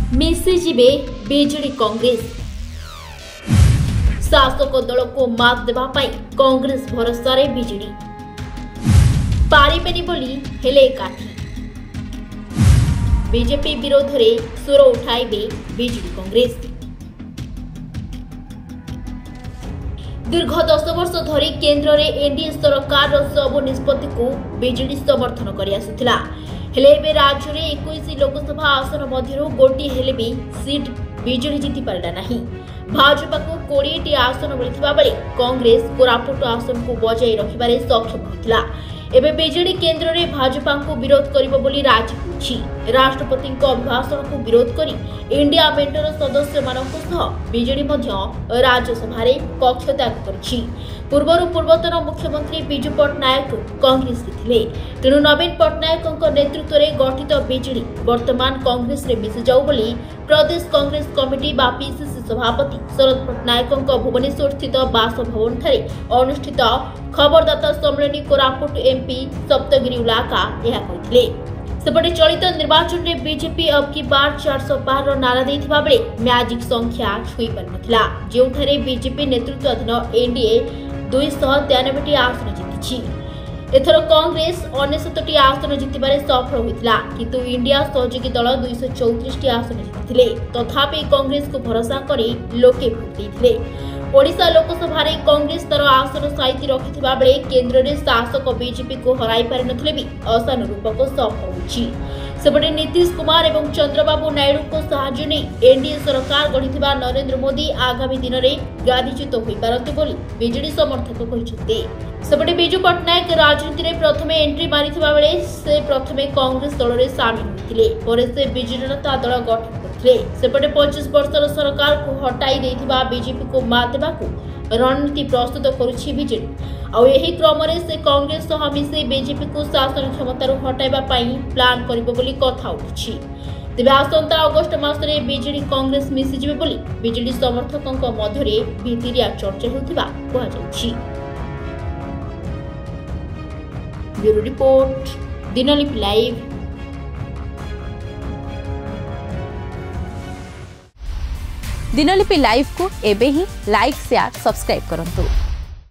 मिशीजे BJD Congress शासक दल को मात देवाई कांग्रेस भरोसा बीजेडी पारिबेनी बोली हेले एकाठी बीजेपी विरोध में स्वर उठाइबे बीजेडी कांग्रेस। दीर्घ 10 वर्ष धरी केन्द्र में एनडीए सरकार सब निष्पत्ति को बीजेडी समर्थन कर आसुथिला। हेले एबे राज्य में 21 लोकसभा आसन मध्य गोटे हेले भी सीट बीजेडी जीति पारा नहीं। भाजपा को 20 आसन मिलता बेले कांग्रेस कोरापुट आसन को बजाय रखिबारे सक्षम होइतिला। एबे बीजेडी केन्द्र में भाजपा को विरोध करिबो बोली राजी होछि। राष्ट्रपति अभिभाषण को विरोध करी इंडिया मेंटर सदस्य मानक सह बीजेडी मध्य राज्यसभा रे कक्ष त्याग करछि। पूर्वतन मुख्यमंत्री विजु पट्टनायक कांग्रेस थे, तेणु नवीन पट्टनायक नेतृत्व में गठित बीजेडी वर्तमान कांग्रेस रे मिशि जाऊ बोली प्रदेश कांग्रेस कमिटी बा पीसीसी सभापति शरद पट्टनायक भुवनेश्वर स्थित बासभवन ठारे अनुष्ठित खबरदाता सम्मेलन कोरापुट एमपी सप्तगिरी उलाका यह कहिथिले। सेपटे चलित निर्वाचन में बीजेपी अब की बार 412 नारा देथिबा बेले मैजिक संख्या छुई पार नथिला, जेउठारे बीजेपी नेतृत्वाधीन एनडीए 293 आसन जीतिछि। एथर कांग्रेस 69 आसन जीतिबारे सफल होइतिला, किंतु इंडिया सहयोगी दल 234 आसन जीतिथिले। तथापि कांग्रेस को भरोसा करी लोके भोट देथिले। ओडिशा लोकसभा रे कांग्रेस तर आसन साइति रखिथिबा बेले केन्द्र रे शासक बीजेपी को हराई पारि नथिले भी आशानुरूप सफल होइछि। सेपटे नीतीश कुमार एवं चंद्रबाबू नायडू को साहाय्य नहीं एनडीए सरकार गढ़िथिबा नरेंद्र मोदी आगामी दिन में गादीच्युत होई पारते बोली बीजेडी समर्थक कहिसथि। सेपटे बिजू पट्टनायक राजनीति रे प्रथमे एंट्री मारिथिबा बेले से प्रथमे कांग्रेस दल रे शामिल होइथिले, परे से बीजेडी जनता दल गठन करथिले। सेपटे 25 वर्षर सरकार को हटाई देथिबा बीजेपी को मात देबाकू रणनीति प्रस्तुत करुछि बीजेडी। आ एही क्रम रे से कांग्रेस सह मिसे बीजेपी को शासन क्षमतार हटाइबा पई प्लान करिबो बोली कथा उठिछि। तेबे आसंता अगस्त मासरे बीजेडी कांग्रेस मिसिजिबे बोली बीजेडी समर्थकक मध्यरे भितिरिया चर्चा हेउथिबा कुहा जाउछि। Bureau report Dinalipi live. Dinalipi live को एबे ही लाइक शेयर सब्सक्राइब करंतु।